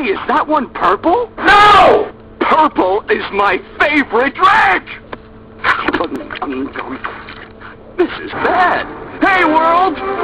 Hey, is that one purple? No! Purple is my favorite drink! This is bad. Hey, world!